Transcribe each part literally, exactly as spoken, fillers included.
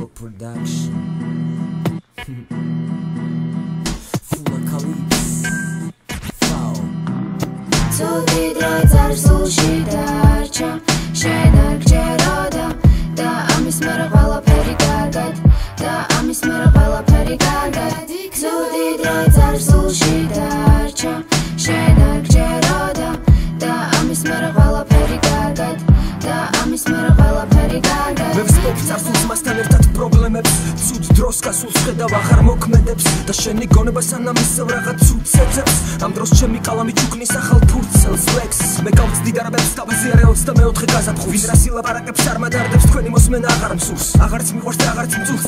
Smoke Production. Full of Calypso. Foul. Ცუდი დროიც არის სულში დარჩა შენ არ გჯეროდა და ამის მერე ყველაფერი კარგად და ამის მერე ყველაფერი კარგად ცუდი დროიც არის სულში დარჩა შენ არ გჯეროდა და ამის მერე ყველაფერი კარგად და ამის მერე ყველაფერი კარგად მე ვსწრაფ წარსულს მასთან ერთად პრობლემებს ცუდ დროს გასულს ხედავ აღარ მოქმედებს და შენი გონება სანამ ისევ რაღაც ცუდს ეძებს ამ დროს ჩემი კალამი ჩუქნის ახალ ფურცელს ლექსს მე გავწდი დარაბებს თავზე ოცდამეოთხე გაზაფხულს ვინ რა სილაბარაკებს არ მადარდებს თქვენი მოსმენა აღარ მსურს აღარც მიყვარს და აღარც მძულს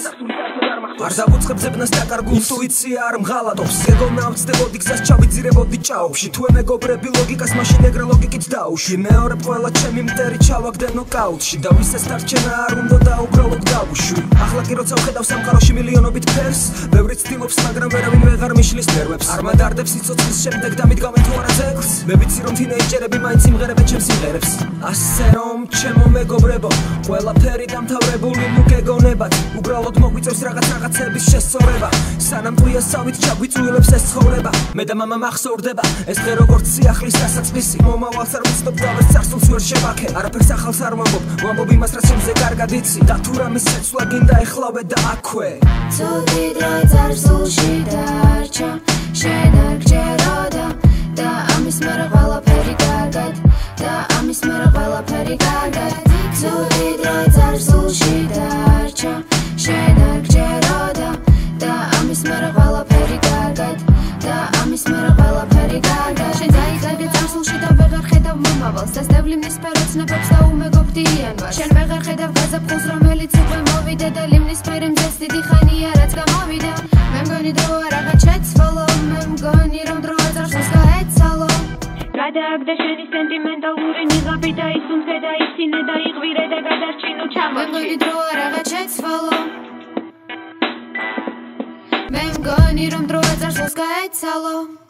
არ დავუწყებ ძებნას დაკარგულ ინტუიცია არ მღალატობს გეგონა ვწდებოდი გზას ჩავიძირებოდი ჭაობში თუ ემეგობრები ლოგიკას მაშინ ეგრე ლოგიკით დაუშვი მეორებ ყველა ჩემი მტერი ჩავაგდე ნოკაუტში და ვისაც დარჩენა არ უნდა და უბრალოდ გავუშვი ახლა კი როცა ვხედავ სამყაროში მილიონობით ფერს ბევრი ცდილობს მაგრამ ვერავინ ვეღარ მიშლის ნერვებს არ მადარდებს სიცოცხლის შემდეგ და მიდგამენ თუ არა ძეგლს მე ვიცი რომ თინეიჯერები მაინც იმღერებენ ჩემს სიმღერებს ასე რომ ჩემო მეგობრებო ყველაფერი დამთავრებული ნუ გეგონებათ უბრალოდ მოგვიწევს რაღაც რაღაცების შესწორება სანამ ტყვიასავით ჩაგვიწუილებს ეს ცხოვრება მე და მამა მახსოვრდება ეს დღე როგორც სიახლის დასაწყისი მომავალს არ ვიცნობ და ვერც წარსულს ვერ შევაქე არაფერს ახალს არ ვამბობ ვამბობ იმას რაც ჩემზე კარგად იცი და თუ რამის შეცვლა გინდა ეხლავე და აქვე ცუდი დროიც არის სულში დარჩა შენ არ გჯეროდა და ამის მერე ყველაფერი კარგად და ამის მერე ყველაფერი კარგად ცუდი დროიც არის სულში დარჩა შენ არ გჯეროდა და ამის მერე ყველაფერი კარგად და ამის მერე ყველაფერი კარგად შენ დაიგაგე წარსულში და ვეღარ ხედავ მომავალს და სტევლი მისფერო ცნებებს და უმეგობდი იანვარს შენ ვეღარ ხედავ გაზაფხულს რომელიც უკვე მოვიდა და ლიმნისფერი მზეს დიდი ხანია რაც გამოვიდა მე მგონი დრო რაღაც შეცვალო მე მგონი რომ დრო წარსულს გაეცალო გადააგდე შენი სენტიმენტალური ნიღაბი და ისუნთქე და ისინე და იღვირე და გადარჩინო ჩამოჩი მე მგონი დრო რაღაც შეცვალო მე მგონი რომ დრო წარსულს გაეცალო